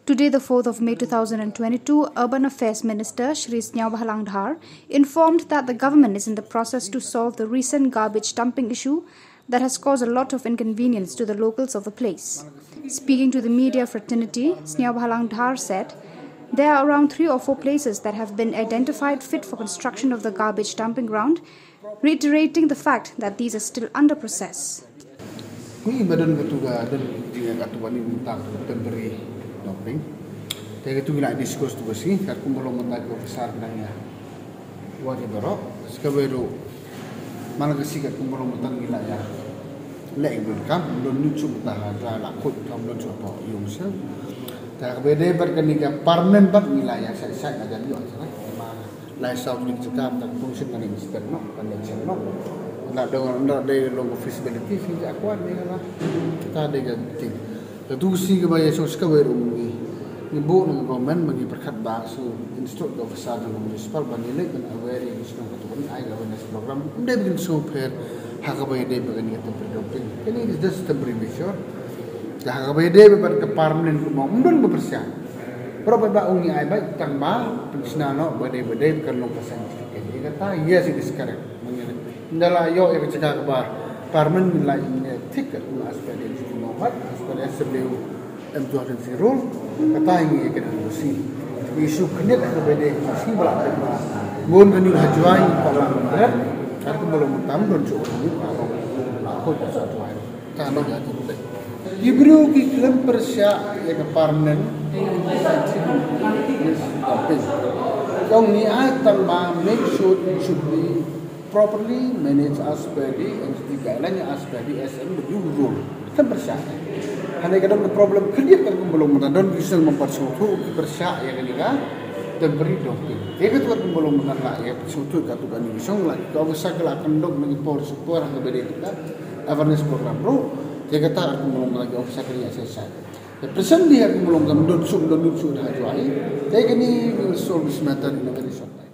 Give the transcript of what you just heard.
Today, the 4th of May 2022, Urban Affairs Minister Shri Sneaw Bahalang Dhar informed that the government is in the process to solve the recent garbage dumping issue that has caused a lot of inconvenience to the locals of the place. Speaking to the media fraternity, Sneaw Bahalang Dhar said there are around 3 or 4 places that have been identified fit for construction of the garbage dumping ground, reiterating the fact that these are still under process. Dumping. Tapi itu kita diskus tu bersih. Kalau belum mendapat besar nanya, wajib berok. Sekarang mana kesih kalau belum mendapat gila ya. Lek belum kam, belum nucu betah. Lakut kam belum coba yumsel. Tak beda berkenika permanen bak gila ya. Saya ada juga sana. Lai South ni cakap tak fungsi kan ini sekarang no, connection no. Nak ada logo feasibility sih aku ada lah. Kita ada ganti. Kedusi kebaya sosial berumur ibu dengan government bagi perkat bahasa institut besar dan municipal banyak dan aware yang sudah ketuan air awareness program dia bikin super hak kebaya dia begini kata berdoping ini is just temporary measure hak kebaya dia berkat permanent kumau mungkin bepersiap berapa baungi air baik tambah pensiunano badai bukan long persentif jadi kata yes it is correct mengenai dalam yo yang cakap kebah permanent nilai tiket aspek dari Muhammad aspek SBU M200 kata ini kena bersih isu kena berbeda bersih belakang gun kena hajuai kalau berat aku belum tahu dan cukup ini aku pasal tuai kalau jadi boleh diberi klaim persya yang permanent tapi yang ni tambah make sure it should be properly managed as per the entity guideline as per the SMW rule kan persya hanya kadang problem kerja kan belum dan bisa mempersuatu persya yang ini kan dan beri dompet dia ketua belum mengenal ya persuatu katu kan ini song lagi kalau bisa kelakon dok lagi por support yang berbeda kita awareness program bro dia kata aku belum lagi bisa kerja selesai the present dia aku belum dan don sum dah jual dia kini will solve this matter in a very short time.